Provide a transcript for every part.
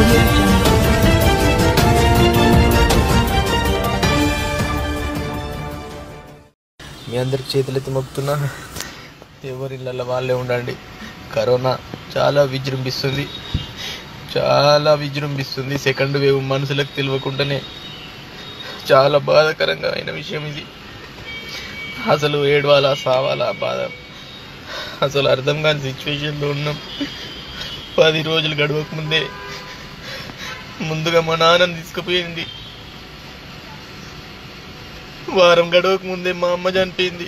audio jungle. మీ అందరికి చేతులెత్తి మొక్కుతున్నా, ఎవరిళ్ళల్లో వాళ్ళే ఉండండి. కరోనా చాలా విజృంభిస్తుంది. సెకండ్ వేవ్ మనుషులకు తెలియకుండానే చాలా బాధాకరంగా అయిన విషయం ఇది. అసలు ఏడవాలా సావాలా బాధ అసలు అర్థం కాని సిచ్యువేషన్లో ఉన్నాం. 10 రోజులు గడవకముందే ముందుగా మా నాన్నని తీసుకుపోయింది. వారం గడవక ముందే మా అమ్మ చనిపోయింది.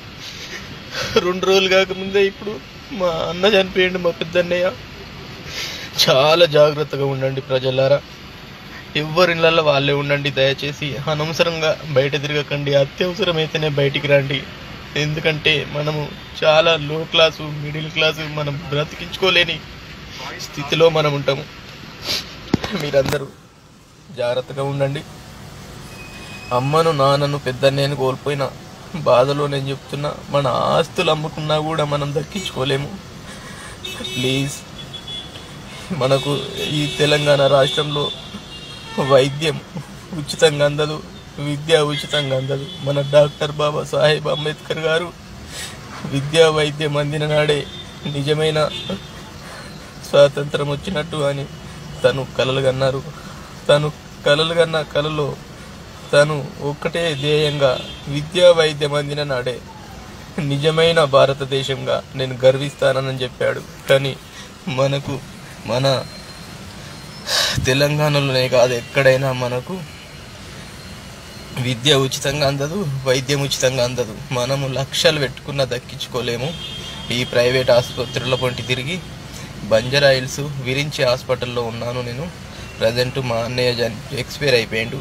2 రోజులు కాకముందే ఇప్పుడు మా అన్న చనిపోయింది, మా పెద్దన్నయ్య. చాలా జాగ్రత్తగా ఉండండి ప్రజలారా. ఎవరిళ్ళల్లో వాళ్ళే ఉండండి. దయచేసి అనవసరంగా బయట తిరగకండి. అత్యవసరమైతేనే బయటికి రండి. ఎందుకంటే మనము చాలా లో క్లాసు, మిడిల్ క్లాసు, మనం బ్రతికించుకోలేని స్థితిలో మనం ఉంటాము. మీరందరూ జాగ్రత్తగా ఉండండి. అమ్మను, నాన్నను, పెద్దన్నయ్యను కోల్పోయిన బాధలో నేను చెప్తున్నా, మన ఆస్తులు అమ్ముకున్నా కూడా మనం దక్కించుకోలేము. ప్లీజ్, మనకు ఈ తెలంగాణ రాష్ట్రంలో వైద్యం ఉచితంగా అందదు, విద్య ఉచితంగా అందదు. మన డాక్టర్ బాబాసాహెబ్ అంబేద్కర్ గారు విద్యా వైద్యం అందిన నాడే నిజమైన స్వాతంత్రం వచ్చినట్టు అని తను కలలుగన్నారు. తను కలలుగన్న కలలో తను ఒక్కటే ధ్యేయంగా విద్యా వైద్యం అందిన నాడే నిజమైన భారతదేశంగా నేను గర్విస్తానని చెప్పాడు. కానీ మనకు మన తెలంగాణలోనే కాదు, ఎక్కడైనా మనకు విద్య ఉచితంగా అందదు, వైద్యం ఉచితంగా అందదు. మనము లక్షలు పెట్టుకున్న దక్కించుకోలేము. ఈ ప్రైవేట్ ఆసుపత్రుల పొంటి తిరిగి బంజారా హిల్స్ విరించి హాస్పిటల్లో ఉన్నాను నేను. ప్రజెంట్ మా అన్నయ్య ఎక్స్పైర్ అయిపోయాడు.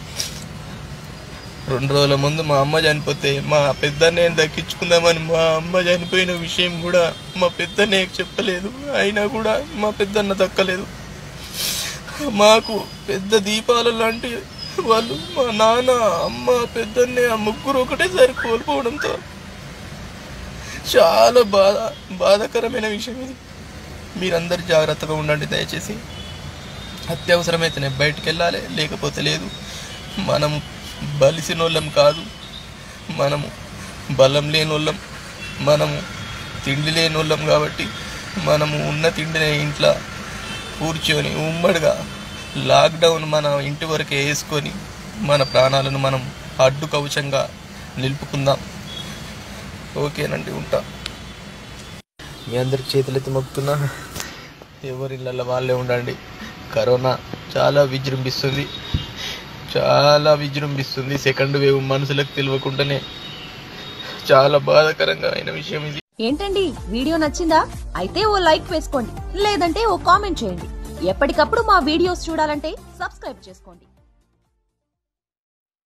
2 రోజుల ముందు మా అమ్మ చనిపోతే మా పెద్దన్నయ్యని దక్కించుకుందామని మా అమ్మ చనిపోయిన విషయం కూడా మా పెద్దన్నయ్యకి చెప్పలేదు. అయినా కూడా మా పెద్దన్న దక్కలేదు. మాకు పెద్ద దీపాల లాంటి వాళ్ళు మా నాన్న, అమ్మ, పెద్దన్నయ్య ముగ్గురు ఒకటేసారి కోల్పోవడంతో చాలా బాధాకరమైన విషయం ఇది. మీరందరూ జాగ్రత్తగా ఉండండి దయచేసి. అత్యవసరమైతేనే బయటికి వెళ్ళాలి, లేకపోతే లేదు. మనము బలిసినోళ్ళం కాదు, మనము బలం లేనోళ్ళం, మనము తిండి లేనోళ్ళం. కాబట్టి మనము ఉన్న తిండిని ఇంట్లో కూర్చొని ఉమ్మడిగా లాక్డౌన్ మన ఇంటి వరకే వేసుకొని మన ప్రాణాలను మనం అడ్డు కవచంగా నిలుపుకుందాం. ఓకేనండి, ఉంటా. మీ అందరికి చేతులెత్తి మొక్కుతున్నా, ఎవరిళ్ళల్లో వాళ్ళే ఉండండి. కరోనా చాలా విజృంభిస్తుంది. సెకండ్ వేవ్ మనుషులకు తెలియకుండానే చాలా బాధాకరంగా అయిన విషయం ఇది. ఏంటండి, వీడియో నచ్చిందా? అయితే ఓ లైక్ వేసుకోండి, లేదంటే ఓ కామెంట్ చేయండి. ఎప్పటికప్పుడు మా వీడియోస్ చూడాలంటే సబ్స్క్రైబ్ చేసుకోండి.